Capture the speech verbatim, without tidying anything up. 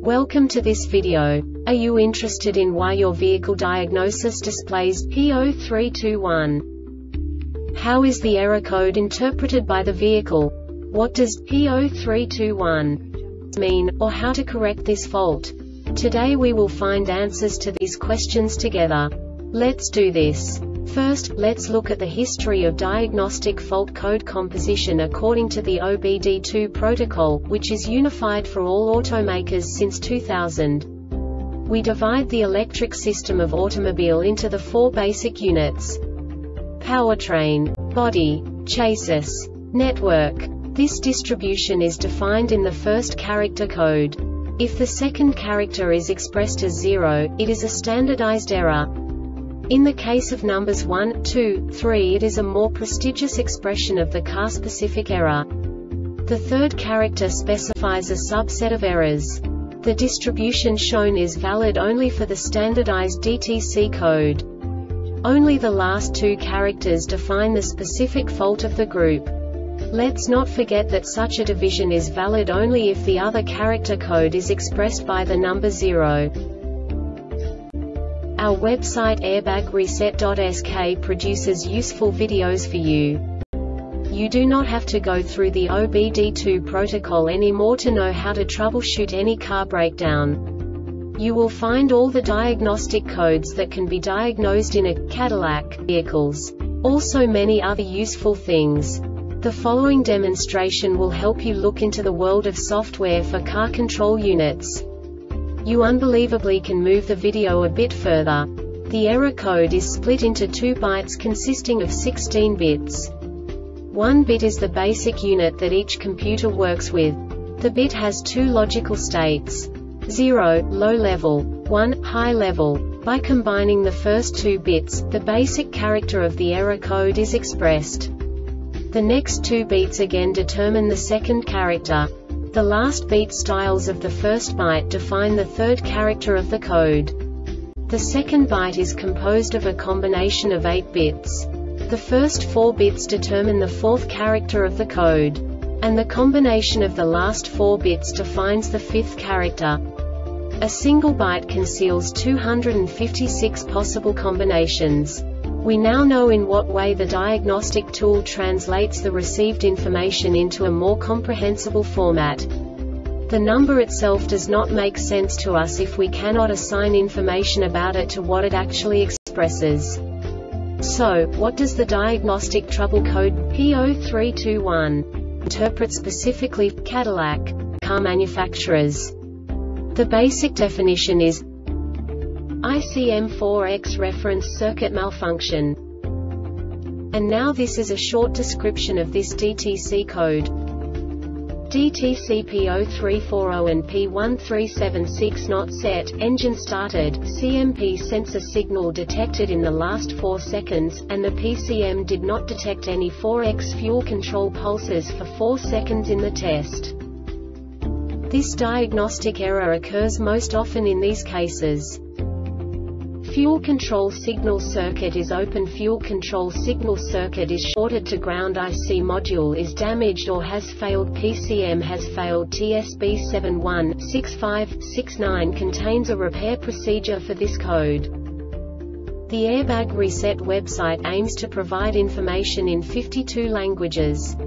Welcome to this video. Are you interested in why your vehicle diagnosis displays P zero three two one? How is the error code interpreted by the vehicle? What does P zero three two one mean, or how to correct this fault? Today we will find answers to these questions together. Let's do this. First, let's look at the history of diagnostic fault code composition according to the O B D two protocol, which is unified for all automakers since two thousand. We divide the electric system of automobile into the four basic units: powertrain, body, chassis, network. This distribution is defined in the first character code. If the second character is expressed as zero, it is a standardized error. In the case of numbers one, two, three, it is a more prestigious expression of the car-specific error. The third character specifies a subset of errors. The distribution shown is valid only for the standardized D T C code. Only the last two characters define the specific fault of the group. Let's not forget that such a division is valid only if the other character code is expressed by the number zero. Our website airbag reset dot S K produces useful videos for you. You do not have to go through the O B D two protocol anymore to know how to troubleshoot any car breakdown. You will find all the diagnostic codes that can be diagnosed in a Cadillac vehicles. Also many other useful things. The following demonstration will help you look into the world of software for car control units. You unbelievably can move the video a bit further. The error code is split into two bytes consisting of sixteen bits. One bit is the basic unit that each computer works with. The bit has two logical states: zero, low level, one, high level. By combining the first two bits, the basic character of the error code is expressed. The next two bits again determine the second character. The last beat styles of the first byte define the third character of the code. The second byte is composed of a combination of eight bits. The first four bits determine the fourth character of the code. And the combination of the last four bits defines the fifth character. A single byte conceals two hundred fifty-six possible combinations. We now know in what way the diagnostic tool translates the received information into a more comprehensible format. The number itself does not make sense to us if we cannot assign information about it to what it actually expresses. So, what does the diagnostic trouble code P zero three two one interpret specifically for Cadillac car manufacturers? The basic definition is I C M four X reference circuit malfunction. And now this is a short description of this D T C code. D T C P zero three four zero and P one three seven six not set, engine started, C M P sensor signal detected in the last four seconds, and the P C M did not detect any four X fuel control pulses for four seconds in the test. This diagnostic error occurs most often in these cases. Fuel control signal circuit is open. Fuel control signal circuit is shorted to ground. I C module is damaged or has failed. P C M has failed. T S B seven one six five six nine contains a repair procedure for this code. The Airbag Reset website aims to provide information in fifty-two languages.